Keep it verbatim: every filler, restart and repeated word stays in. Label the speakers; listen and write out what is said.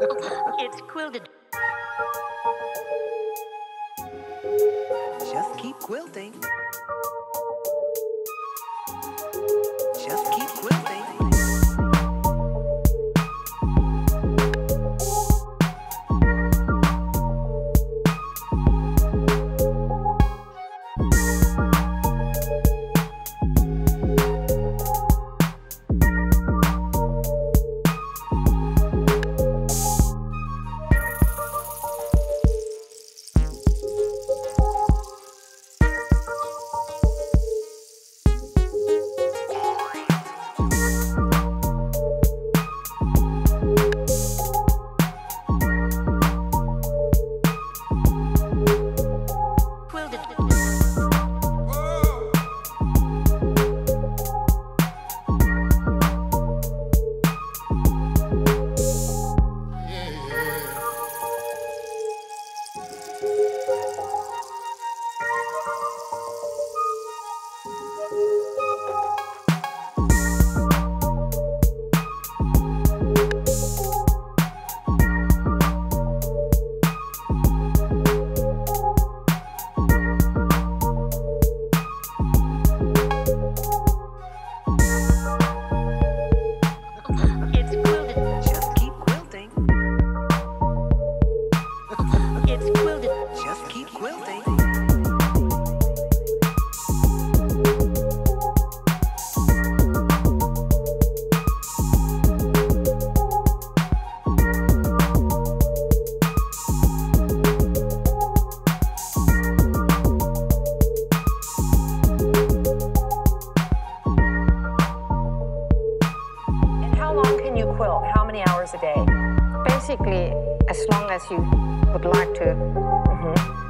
Speaker 1: It's quilted.
Speaker 2: Just keep quilting. Just keep quilting. Just keep quilting.
Speaker 3: And how long can you quilt? How many hours a day?
Speaker 4: Basically, as long as you would like to.
Speaker 3: Mm-hmm.